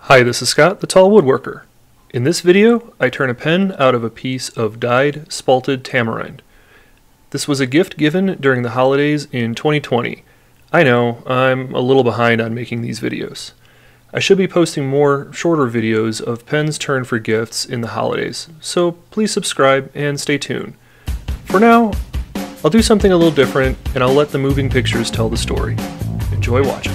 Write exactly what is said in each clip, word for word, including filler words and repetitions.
Hi, this is Scott, the Tall Woodworker. In this video, I turn a pen out of a piece of dyed Spalted Tamarind. This was a gift given during the holidays in twenty twenty. I know, I'm a little behind on making these videos. I should be posting more shorter videos of pens turned for gifts in the holidays, so please subscribe and stay tuned. For now, I'll do something a little different and I'll let the moving pictures tell the story. Enjoy watching.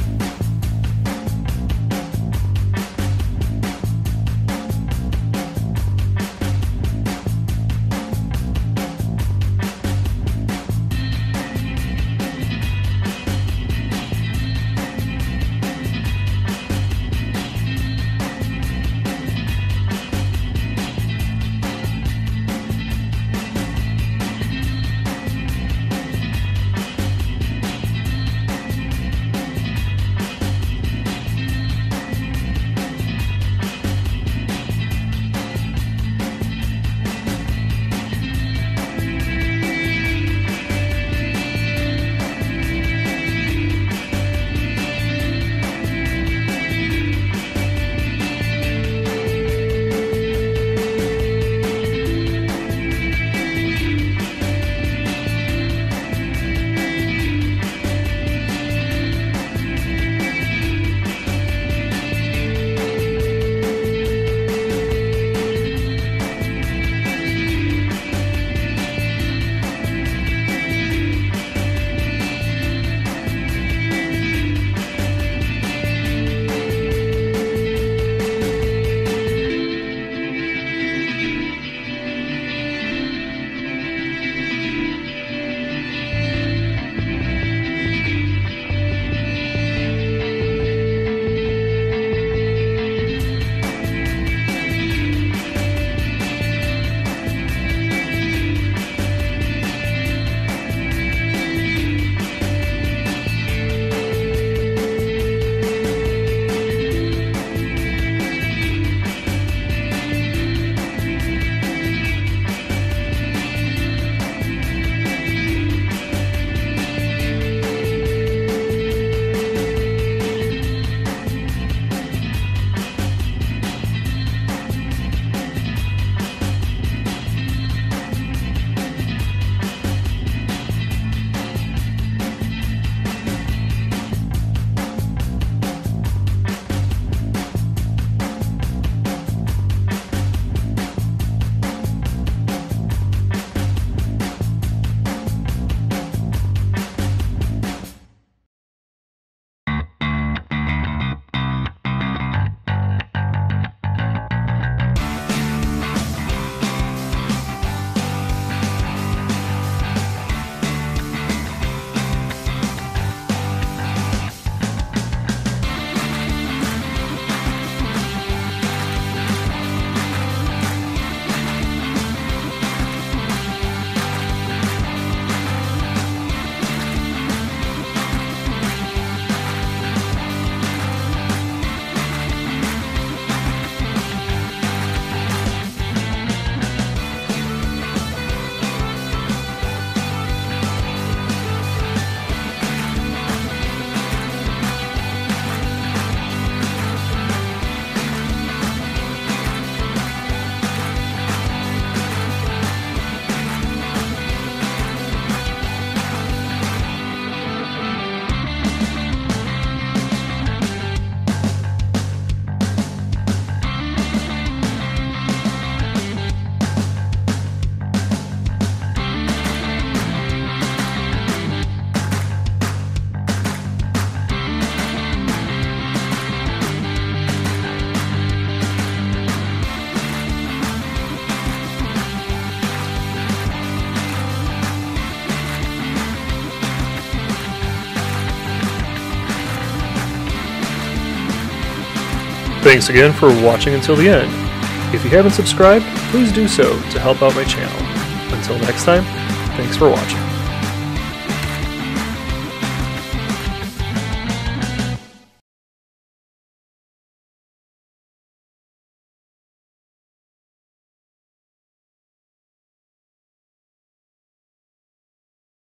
Thanks again for watching until the end. If you haven't subscribed, please do so to help out my channel. Until next time, thanks for watching.